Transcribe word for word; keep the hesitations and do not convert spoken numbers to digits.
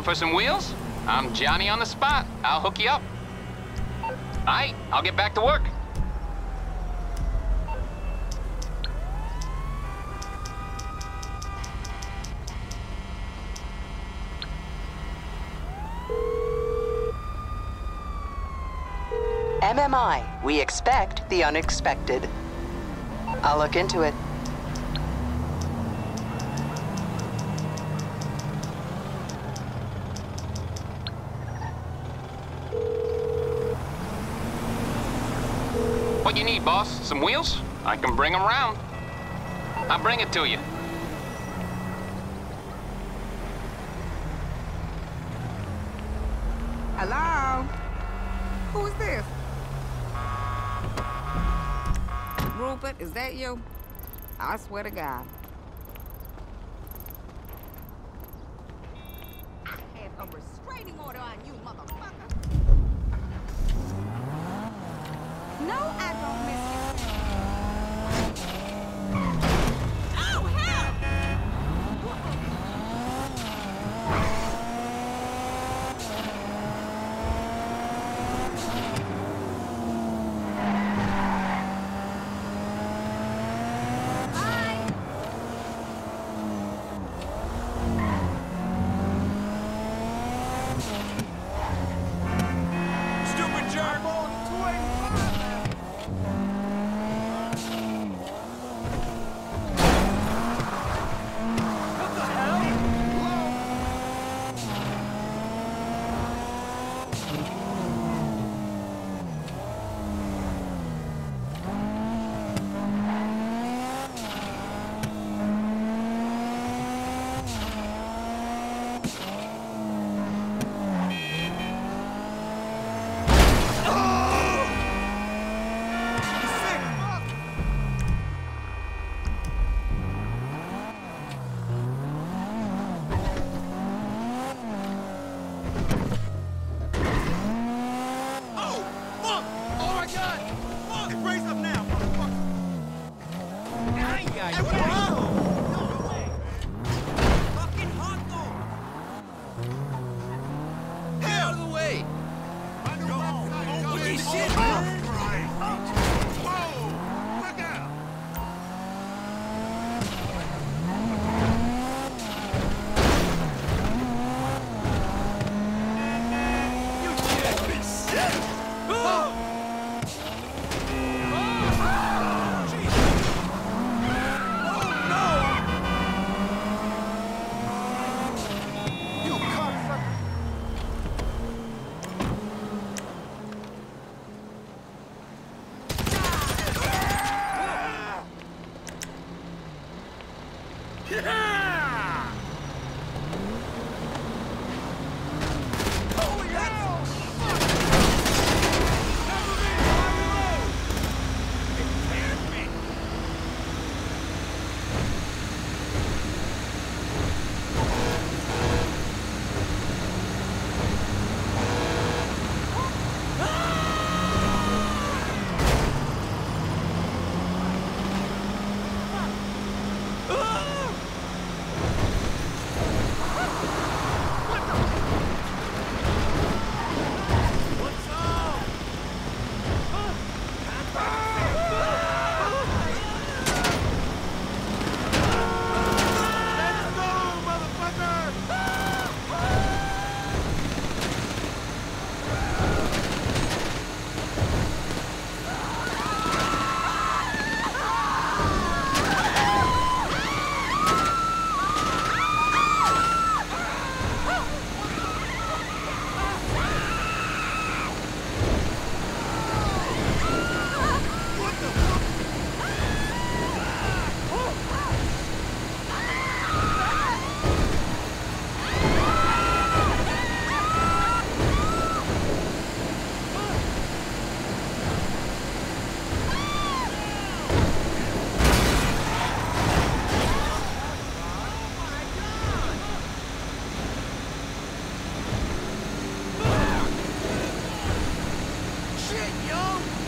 Calling for some wheels? I'm Johnny on the spot. I'll hook you up. All right, I'll get back to work. M M I, we expect the unexpected. I'll look into it. What you need, boss? Some wheels? I can bring them round. I'll bring it to you. Hello? Who is this? Rupert, is that you? I swear to God. I have a restraining order on you, motherfucker. No, I don't miss you. Oh, hell! Shit, yo!